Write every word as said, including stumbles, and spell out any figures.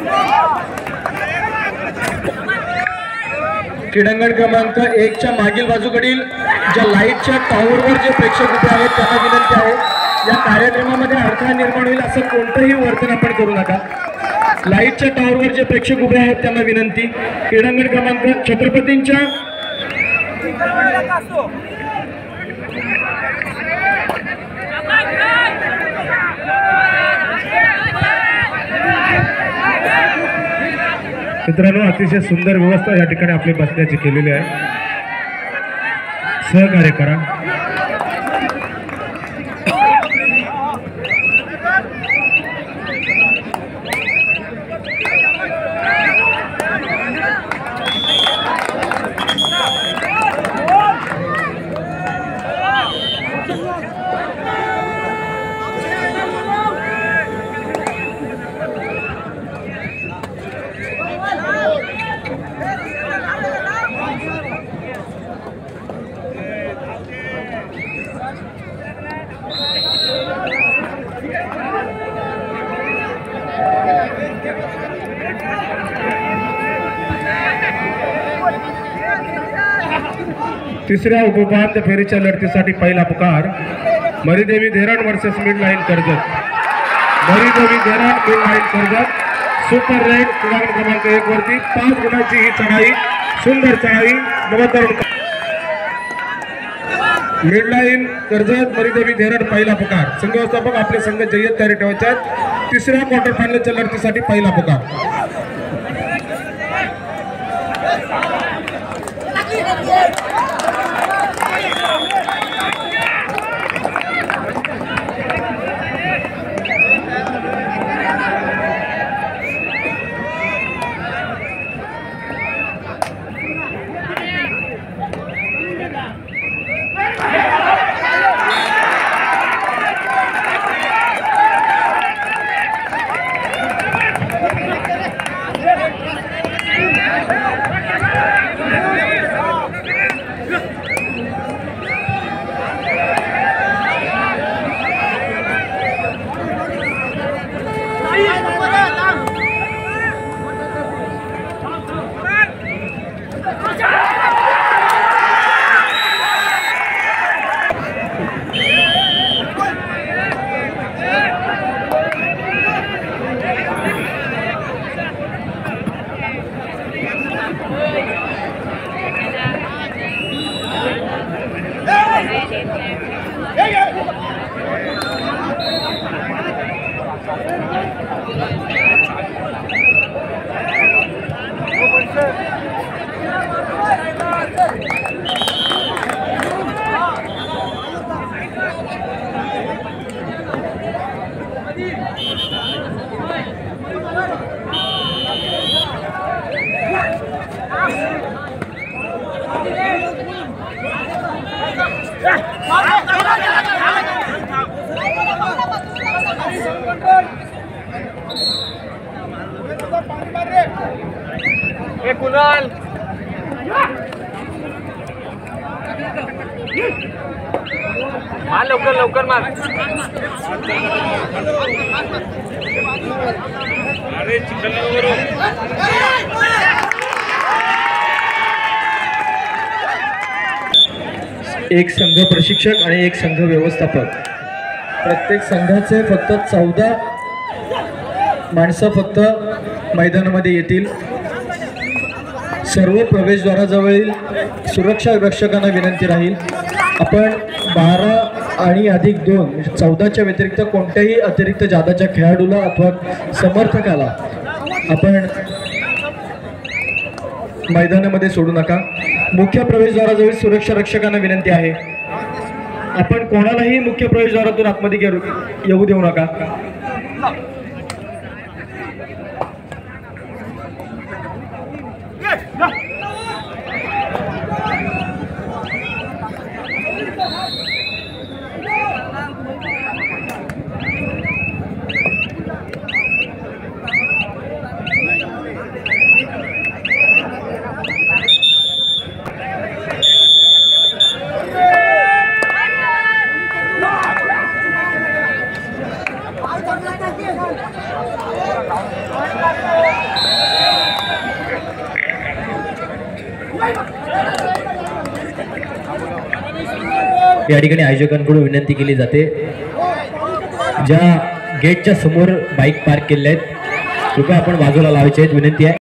क्रीडांगण क्रमांक एक च्या मागील बाजूकडील ज्या लाईटच्या टॉवरवर जे प्रेक्षक उभे आहेत त्यांना विनंती आहे, या कार्यक्रमामध्ये अडथळा निर्माण होईल असं कोणतंही वर्तन आपण करू नका। लाईटच्या टॉवरवर जे प्रेक्षक उभे आहेत त्यांना विनंती, क्रीडांगण क्रमांक छत्रपतींच्या मित्रांनो अतिशय सुंदर व्यवस्था या ठिकाणी आपली बसण्याची केलेली आहे, सहकार्य करा। तिसऱ्या उपउपांत्य फेरीच्या लढतीसाठी पहिला पुकार Maridevi Dheran versus mid line Karjat. Maridevi Dheran mid line Karjat super raid क्रमांक क्रमांक एक वरती पाच गुणांची ही चढाई, सुंदर चढाई नवतरुण मिड लाईन कर्जत मरीदेवी धेराण पहिला पुकार। संघ व्यवस्थापक आपले संघ जय्यत तयारी ठेवायचे आहेत। तिसऱ्या क्वार्टर फायनलच्या लढतीसाठी पहिला पुकार। ए कुणाल मार लवकर लवकर मार। अरे चिखल एक संघ प्रशिक्षक आणि एक संघ व्यवस्थापक, प्रत्येक संघाचे फक्त चौदा माणसं फक्त मैदानामध्ये येतील। सर्व प्रवेशद्वाराजवळील सुरक्षा रक्षकांना विनंती राहील, आपण बारा आणि अधिक दोन चौदाच्या व्यतिरिक्त कोणत्याही अतिरिक्त जादाच्या खेळाडूला अथवा समर्थकाला आपण मैदानामध्ये सोडू नका। मुख्य प्रवेशद्वाराजवळ सुरक्षा रक्षकांना विनंती आहे, आपण कोणालाही मुख्य प्रवेशद्वारातून आतमध्ये येऊ देऊ नका। Thank you. या ठिकाणी आयोजकांकडून विनंती केली जाते, ज्या गेटच्या समोर बाईक पार्क केल्या आहेत कृपया आपण बाजूला लावायचे आहेत, विनंती आहे.